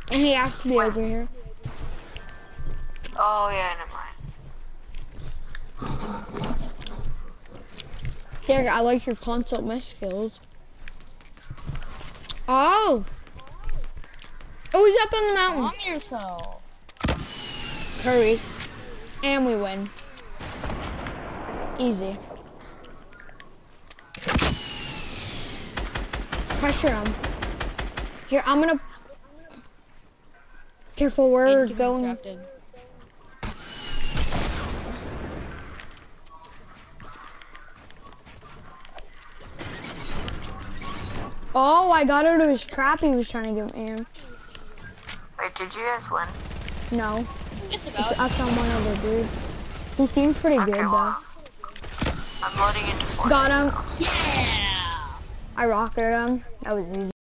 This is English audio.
And he asked me over here. Oh yeah, never mind. Yeah, I like your consult my skills. Oh! Oh, he's up on the mountain. Calm yourself. Hurry. And we win. Easy. Pressure him. Here, I'm gonna... Careful, we're going... Oh, I got out of his trap he was trying to get me in. Wait, did you guys win? No. Just It's about. us on one other dude. He seems pretty good, though. Well, I'm loading into Fortnite. Got him. Yeah! I rocketed him. That was easy.